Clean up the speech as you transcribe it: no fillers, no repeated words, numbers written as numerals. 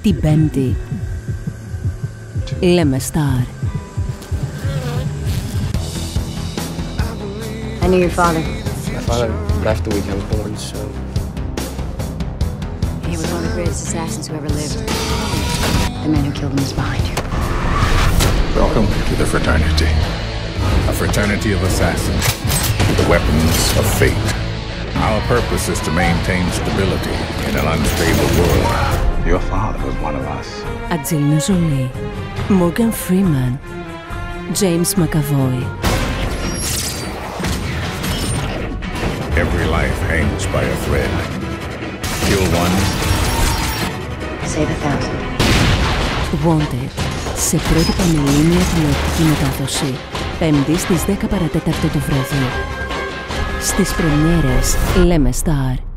Την Πέμπτη. Λέμε Star. I knew your father. My father left the week I was born, so... He was one of the greatest assassins who ever lived. The man who killed him is behind you. Welcome to the fraternity. A fraternity of assassins, the weapons of fate. Our purpose is to maintain stability in an unstable world. Your father was one of us. Angelina Jolie, Morgan Freeman, James McAvoy. Every life hangs by a thread. Kill one. Save 1,000. Wanted, σε πρώτη πανελλήνια τηλεοπτική μετάδοση. Πέμπτη στις 10 παρατέταρτο το βράδυ. Στις πρεμιέρες Λέμε Star.